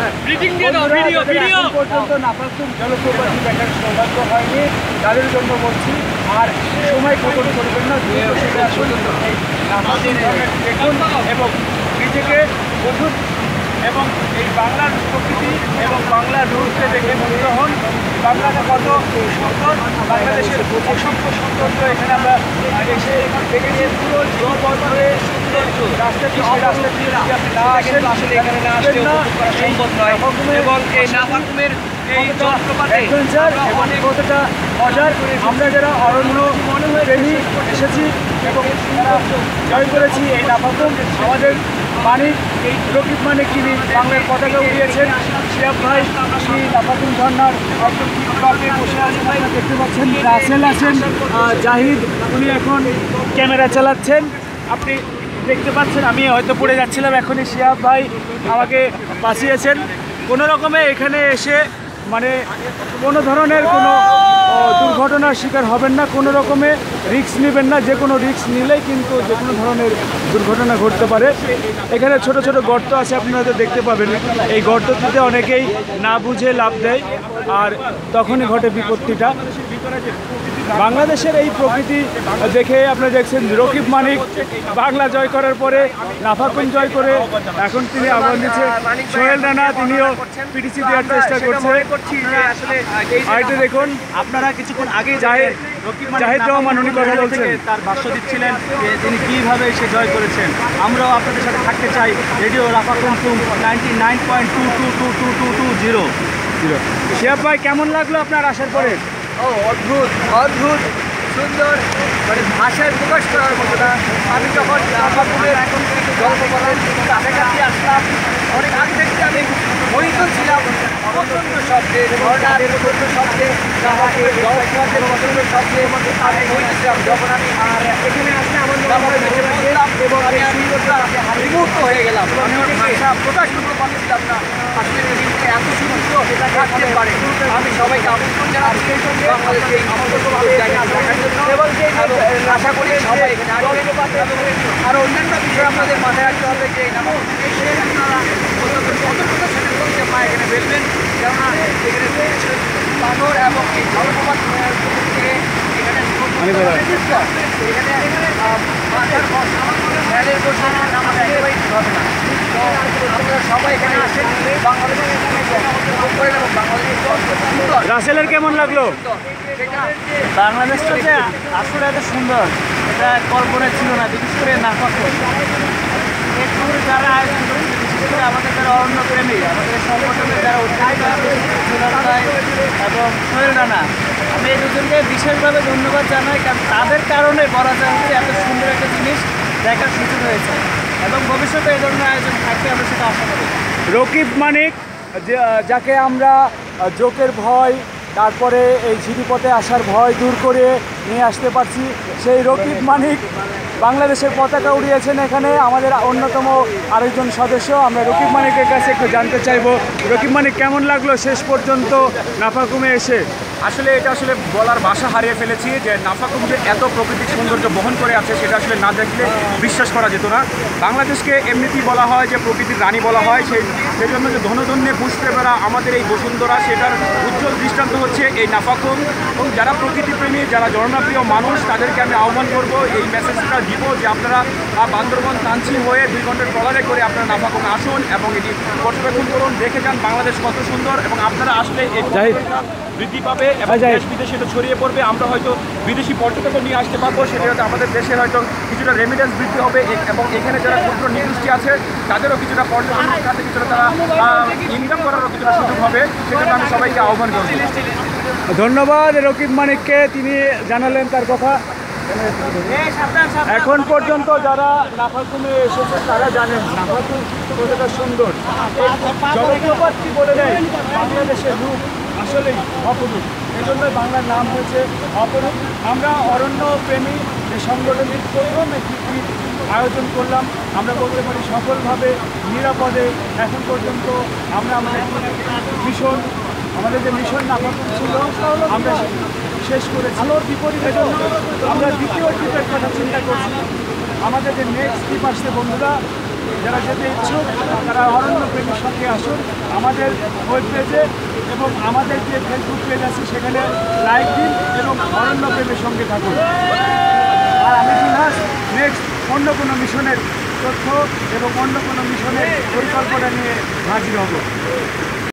পর্যন্ত নাফাকুম জলপ্রপাতটি দেখার সৌভাগ্য হয়নি, তাদের জন্য বলছি। আর সময় গ্রহণ করবেন না, দেখুন এবং নিজেকে বুঝুন এবং এই বাংলার প্রকৃতি এবং বাংলার রূপকে দেখে মুগ্ধ হন। বাংলাটা কত সুন্দর, বাংলাদেশের অসংখ্য সৌন্দর্য এখানে আমরা এসে দেখেছি। পুরো জীবন ধরে রাস্তা দিয়ে আপনি না আসেন, আসলে এখানে না আসলে সম্ভব নয়। এবং এই নাফাকুমের এই জলপ্রপাতে অনেক কতটা মজার। আমরা যারা অরণ্য প্রেমী এসেছি এবং জয় করেছি এই নাফাকুম, আমাদের মানিক রকিব মানিক তিনি বাংলার পতাকা উড়িয়েছেন। শিহাব ভাই তিনি নাফাকুম ঝর্ণার একদম টপে বসে আছেন, দেখতে পাচ্ছেন। রাসেল আছেন, জাহিদ উনি এখন ক্যামেরা চালাচ্ছেন, আপনি দেখতে পাচ্ছেন। আমি হয়তো পড়ে যাচ্ছিলাম, এখনই শিহাব ভাই আমাকে বাঁচিয়েছেন। কোনো রকমে এখানে এসে মানে কোনো ধরনের কোনো দুর্ঘটনার শিকার হবেন না, কোনো রকমে রিস্ক নেবেন না। যে কোনো রিস্ক নিলেই কিন্তু যে কোনো ধরনের দুর্ঘটনা ঘটতে পারে। এখানে ছোট ছোট গর্ত আছে, আপনারা তো দেখতে পাবেন। এই গর্তটিতে অনেকেই না বুঝে লাফ দেয়, আর তখনই ঘটে বিপত্তিটা। বাংলাদেশের এই প্রকৃতি দেখে আপনারা দেখছেন রকিব মানিক বাংলা জয় করার পরে নাফাকুম জয় করে এখন তিনি আহ্বান দিচ্ছে। সোহেল রানা তিনিও পিটিসি দেওয়ার চেষ্টা করছে। আরেকটা দেখুন, আপনারা কিছুক্ষণ আগে জাহিদ রহমান উনি কথা বলছেন, তার ভাষ্য দিচ্ছিলেন যে তিনি কীভাবে সে জয় করেছেন। আমরাও আপনাদের সাথে থাকতে চাই। রেডিও নাফাকুম 99.22222220। শিহাব ভাই কেমন লাগলো আপনার আসার পরে? অদ্ভুত অদ্ভুত সুন্দর, মানে ভাষায় প্রকাশ করার মতো না। আমি যখন নাফাকুমের জলপ্রপাতের কাছাকাছি আসলাম, অনেক আগে থেকে আমি মোহিত ছিলাম প্রচণ্ড শব্দে, ঝর্ণার প্রচণ্ড শব্দে, জলপ্রপাতের প্রচণ্ড শব্দে আমি মোহিত ছিলাম। যখন আমি এখানে আসলে আমার বললাম এবং আমি বিমুগ্ধ হয়ে গেলাম। আমি অনেক ভাষা প্রকাশ করতে পারছিলাম না, আসলে এত সুন্দর এটা থাকতে পারে। আমি সবাইকে আমন্ত্রণ জানাচ্ছি বাংলাদেশে এই ভালো জায়গা দেখার জন্য, এবং আশা করি সবাই এখানে আর অন্যান্য বিষয় আপনাদের মাথায় রাখতে হবে যে আপনারা এখানে ফেলবেন, কেননা এখানে পাথর এবং এই জলপ্রপাত থেকে এখানে সবাই এখানে আসেন। রাসেলের কেমন লাগলো? বাংলাদেশটা যে আসলে এত সুন্দর এটা কল্পনায় ছিল না, বিশেষ করে নাফাকুম একটু যারা আয়োজন করেছে, বিশেষ করে আমাদের যারা অরণ্য প্রেমী, আমাদের সংগঠনের যারা উদ্যোক্তা এবং সোহেল রানা, আমি এই দুজনকে বিশেষভাবে ধন্যবাদ জানাই। কারণ তাদের কারণে বলা যায় হচ্ছে এত সুন্দর একটা জিনিস দেখার সুযোগ হয়েছে, এবং ভবিষ্যতে এই ধরনের আয়োজন থাকতে আমরা সেটা আশা করি। রকিব মানিক যাকে আমরা জোকের ভয়, তারপরে এই ঝিরিপথে আসার ভয় দূর করে নিয়ে আসতে পারছি, সেই রকিব মানিক বাংলাদেশের পতাকা উড়িয়েছেন এখানে। আমাদের অন্যতম আরেকজন সদস্য, আমরা রকিব মানিকের কাছে একটু জানতে চাইব, রকিব মানিক কেমন লাগলো শেষ পর্যন্ত নাফাকুমে এসে? আসলে এটা আসলে বলার ভাষা হারিয়ে ফেলেছি যে নাফাকুম যে এত প্রাকৃতিক সৌন্দর্য বহন করে আছে সেটা আসলে না দেখলে বিশ্বাস করা যেত না। বাংলাদেশকে এমনিতেই বলা হয় যে প্রকৃতির রানী বলা হয়, সেই জন্য যে ধনধন্যে পুষ্পেরা আমাদের এই বসুন্ধরা, সেটার উজ্জ্বল দৃষ্টান্ত হচ্ছে এই নাফাকুম। এবং যারা প্রকৃতিপ্রেমী, যারা ঝর্ণাপ্রিয় মানুষ, তাদেরকে আমি আহ্বান করব, এই মেসেজটা দিব যে আপনারা বান্দরবন তানচি হয়ে 2 ঘন্টার ট্রলারে করে আপনারা নাফাকুমে আসুন এবং এটি পর্যবেক্ষণ করুন, দেখে যান বাংলাদেশ কত সুন্দর। এবং আপনারা আসলে এই বৃদ্ধি পাবে এবং দেশ বিদেশে এটা ছড়িয়ে পড়বে। আমরা হয়তো বিদেশি পর্যটকও নিয়ে আসতে পারবো, সেটা হয়তো আমাদের দেশের হয়তো কিছুটা রেমিডেন্স বৃদ্ধি হবে, এবং এখানে যারা ক্ষুদ্র নিগোষ্ঠী আছে তাদেরও কিছুটা পর্যটনের কাছে কিছুটা তারা ইনকাম করারও কিছুটা সুযোগ হবে। সেজন্য আমি সবাইকে আহ্বান করব। ধন্যবাদ রকিব মানিককে, তিনি জানালেন তার কথা। এখন পর্যন্ত যারা নাফাকুমে এসেছে তারা জানেন নাফাকুম কতটা সুন্দর। জলপ্রপাতটি বলে দেয় বাংলাদেশের রূপ আসলেই অপরূপ, এই জন্যই বাংলার নাম হয়েছে অপরূপ। আমরা অরণ্য প্রেমী এই সংগঠনের প্রথম একটি আয়োজন করলাম, আমরা বলতে পারি সফলভাবে, নিরাপদে। এখন পর্যন্ত আমরা আমাদের মিশন, আমাদের যে মিশন নাফাকুম ছিল আমরা শেষ করেছি। আলোর বিপরীতে আমরা দ্বিতীয় ট্রিপের কথা চিন্তা করছি। আমাদের যে নেক্সট ট্রিপ আসছে বন্ধুরা, যারা যেতে ইচ্ছুক তারা অরণ্যপ্রেমীর সঙ্গে আসুন আমাদের ওয়েব পেজে এবং আমাদের যে ফেসবুক পেজ আছে সেখানে লাইক দিন এবং অরণ্যপ্রেমীর সঙ্গে থাকুন। আর আমি বিভাস নেক্সট অন্য কোনো মিশনের তথ্য এবং অন্য কোনো মিশনের পরিকল্পনা নিয়ে হাজির হব।